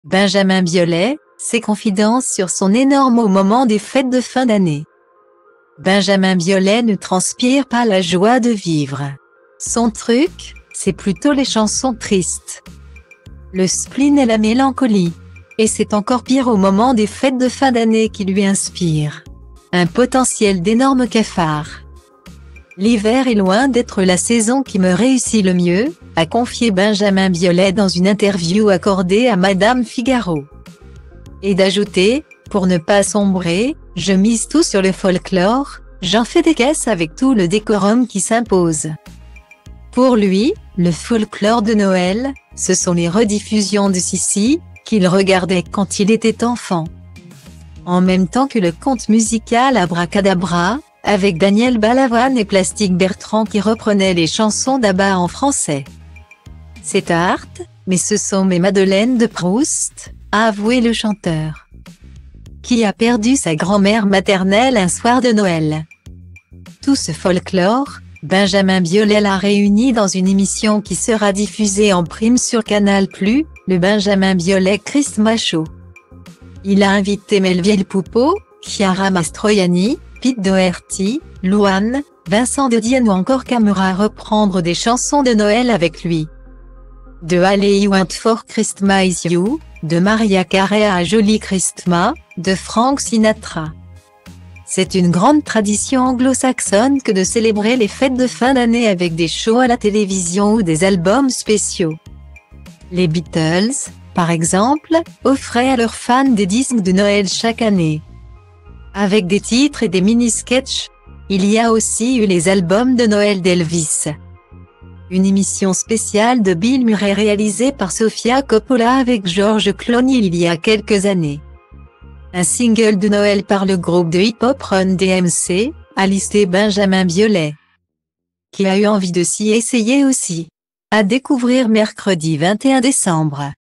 Benjamin Biolay, ses confidences sur son énorme au moment des fêtes de fin d'année. Benjamin Biolay ne transpire pas la joie de vivre. Son truc, c'est plutôt les chansons tristes. Le spleen et la mélancolie. Et c'est encore pire au moment des fêtes de fin d'année qui lui inspirent un potentiel d'énorme cafard. L'hiver est loin d'être la saison qui me réussit le mieux, a confié Benjamin Biolay dans une interview accordée à Madame Figaro. Et d'ajouter, pour ne pas sombrer, je mise tout sur le folklore, j'en fais des caisses avec tout le décorum qui s'impose. Pour lui, le folklore de Noël, ce sont les rediffusions de Sissi, qu'il regardait quand il était enfant. En même temps que le conte musical Abracadabra, avec Daniel Balavoine et Plastique Bertrand qui reprenaient les chansons d'Abba en français. C'est art, mais ce sont mes Madeleines de Proust, a avoué le chanteur, qui a perdu sa grand-mère maternelle un soir de Noël. Tout ce folklore, Benjamin Biolay l'a réuni dans une émission qui sera diffusée en prime sur Canal+, le Benjamin Biolay Christmas Show. Il a invité Melville Poupeau, Chiara Mastroianni, Pete Doherty, Louane, Vincent de Dienne ou encore Camera à reprendre des chansons de Noël avec lui. De All I Want for Christmas Is You, de Mariah Carey à Jolly Christmas, de Frank Sinatra. C'est une grande tradition anglo-saxonne que de célébrer les fêtes de fin d'année avec des shows à la télévision ou des albums spéciaux. Les Beatles, par exemple, offraient à leurs fans des disques de Noël chaque année. Avec des titres et des mini-sketchs, il y a aussi eu les albums de Noël d'Elvis. Une émission spéciale de Bill Murray réalisée par Sofia Coppola avec George Clooney il y a quelques années. Un single de Noël par le groupe de hip-hop Run DMC, a listé Benjamin Biolay, qui a eu envie de s'y essayer aussi. À découvrir mercredi 21 décembre.